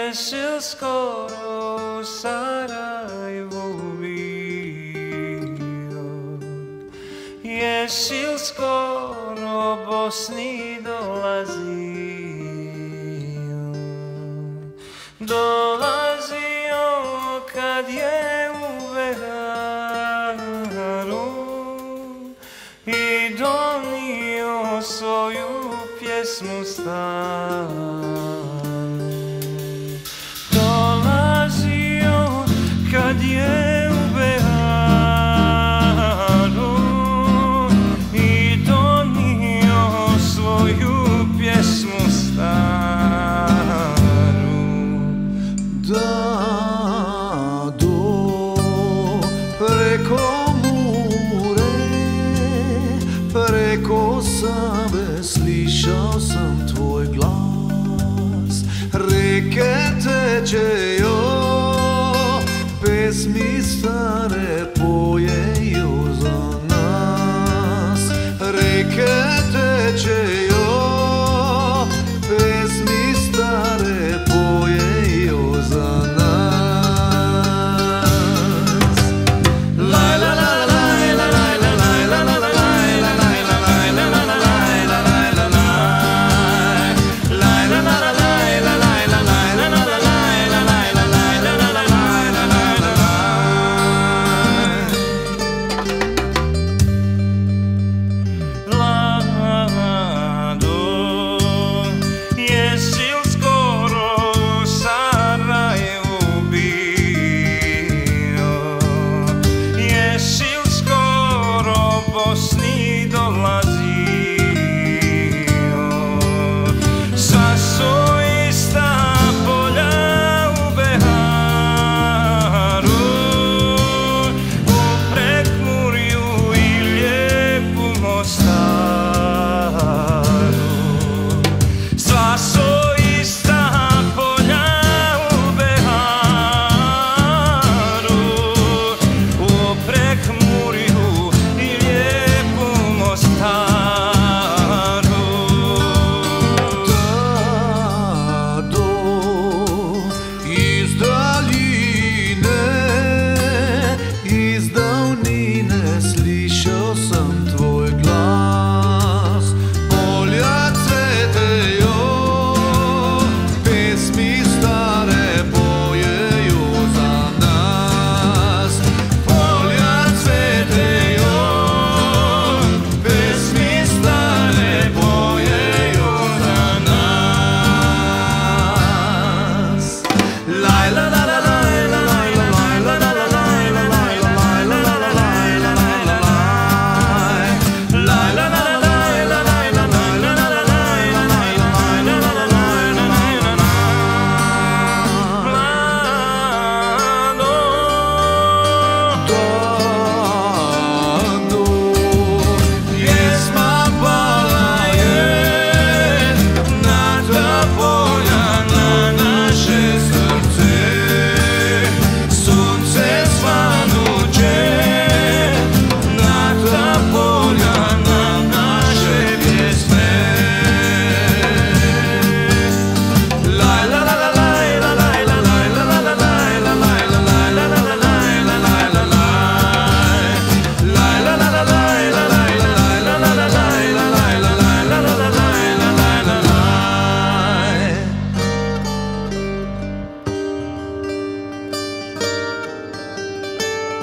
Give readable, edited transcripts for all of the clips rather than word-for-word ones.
Jesi li skoro u Sarajevu bio? Jesi li skoro Bosni dolazio? Dolazio kad je u Beharu i donio svoju pjesmu staru. Dolazio kad je u Beharu i donio svoju pjesmu staru. Dado, preko Mure, preko Save slišao sam tvoj glas. Reke tečejo, pesmi stare pojeju za nas. Reke tečejo, pesmi stare pojeju za nas.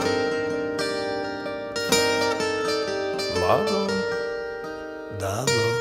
Dado.